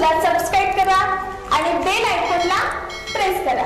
चॅनलला सबस्क्राइब करा आणि बेल आयकॉनला प्रेस करा।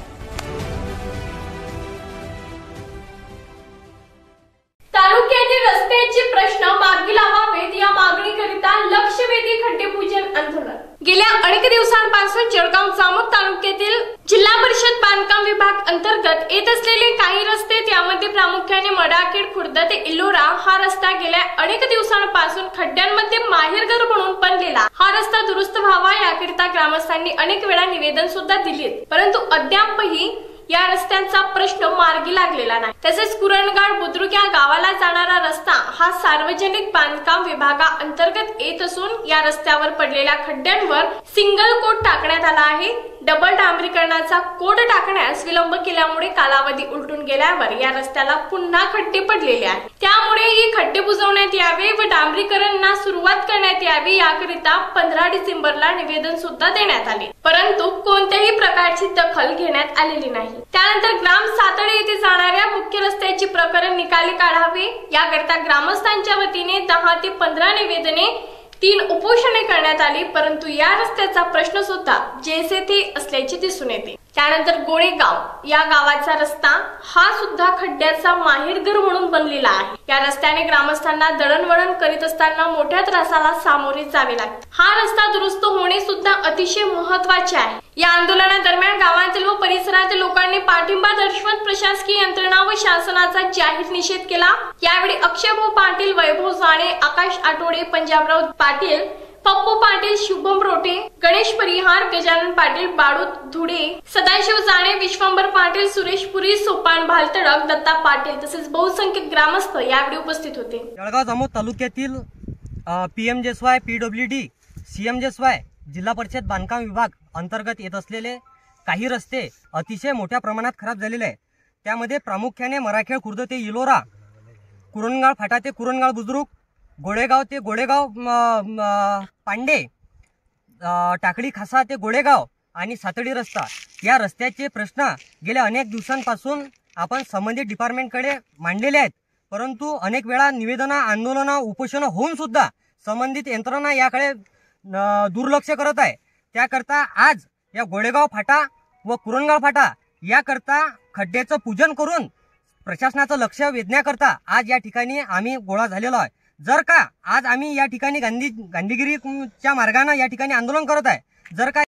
तालुक्यातील रस्त्याचे प्रश्न मार्गी लावावेत या मागणीकरिता लक्षवेधी खड्डेपूजन आंदोलन। गेल्या अनेक दिवसांपासून जळगाव जामोद तालुक्यातील जिल्हा परिषद बांधकाम विभाग अंतर्गत येत असलेले काही रस्ते, त्यामध्ये प्रामुख्याने मडाखेड खुर्द ते इलोरा हा रस्ता गेल्या अनेक दिवसांपासून खड्ड्यांमध्ये माहेरघर म्हणून बनलेला हा रस्ता दुरुस्त व्हावा याकरिता ग्रामस्थांनी अनेक वेळा निवेदन सुद्धा दिले, परंतु अद्यापही या रस्त्यांचा प्रश्न मार्गी लागलेला नाही। तसेच कुरणगाड बुद्रुक या गावाला जाणारा रस्ता हा सार्वजनिक बांधकाम विभागा अंतर्गत येत असून या रस्त्यावर पडलेल्या खड्ड्यांवर सिंगल कोट टाकण्यात आला आहे। डबल डांबरीकरणाचा कोड टाकण्यास विलंब केल्यामुळे कालावधी उलटून गेल्यावर या रस्त्याला पुन्हा खड्डे पडलेले आहेत। त्यामुळे ही खड्डे बुजवण्यात यावे व डांबरीकरणाला सुरुवात करण्यात यावी याकरिता 15 डिसेंबरला निवेदन सुद्धा देण्यात आले, परंतु कोणत्याही प्रकारची दखल घेण्यात आलेली नाही। त्यानंतर ग्राम सातळे येथे जाणाऱ्या मुख्य रस्त्याची प्रकरण निकाली काढावे याकरिता ग्रामस्थांच्या वतीने 10 ते 15 निवेदने 3 उपोषणे करण्यात आली, परंतु या रस्त्याचा प्रश्न सुद्धा जैसे थे असल्याचे दिसून येते। त्यानंतर गोळेगाव या गावाचा रस्ता हा सुद्धा खड्ड्याचा माहेरघर म्हणून बनलेला आहे। या रस्त्याने ग्रामस्थांना दळणवळण करीत असताना मोठ्या त्रासाला सामोरे जावे लागते। हा रस्ता दुरुस्त होणे सुद्धा अतिशय महत्त्वाचे आहे। या आंदोलनादरम्यान गावातील व परिसरातील लोकांनी पाठिंबा दर्शवत प्रशासकीय यंत्रणा व शासनाचा जाहीर निषेध केला। यावेळी अक्षयभाऊ पाटील, वैभव जाणे, आकाश आठवडे, पंजाबराव पाटील, पप्पू पाटील, शुभम रोटे, गणेश परिहार, गजानन पाटील, बाळू धुडे, सदाशिव जाणे, विश्वंभर पाटील, सुरेश पुरी, सोपान भालतडक, दत्ता पाटील तसेच बहुसंख्य ग्रामस्थ यावेळी उपस्थित होते। जळगाव जामोद तालुक्यातील PMJSY, PWD, CMJSY जिल्हा परिषद बांधकाम विभाग अंतर्गत येत असलेले काही रस्ते अतिशय मोठ्या प्रमाणात खराब झालेले आहेत। त्यामध्ये प्रामुख्याने मराखेड खुर्द ते इलोरा, कुरणगाळ फाटा ते कुरणगाळ बुद्रुक, गोळेगाव ते गोळेगाव पांडे, टाकळी खासा ते गोळेगाव आणि सातडी रस्ता या रस्त्याचे प्रश्न गेल्या अनेक दिवसांपासून आपण संबंधित डिपार्टमेंटकडे मांडलेले आहेत, परंतु अनेक वेळा निवेदन, आंदोलन, उपोषण होऊन सुद्धा संबंधित यंत्रणा याकडे दुर्लक्ष करत आहे। त्याकरता आज या गोळेगाव फाटा व कुरणगाव फाटा याकरता खड्ड्याचं पूजन करून प्रशासनाचं लक्ष वेधण्याकरता आज या ठिकाणी आम्ही गोळा झालेलो आहे। जर का आज आम्ही या ठिकाणी गांधीगिरीच्या मार्गाने या ठिकाणी आंदोलन करत आहे, जर का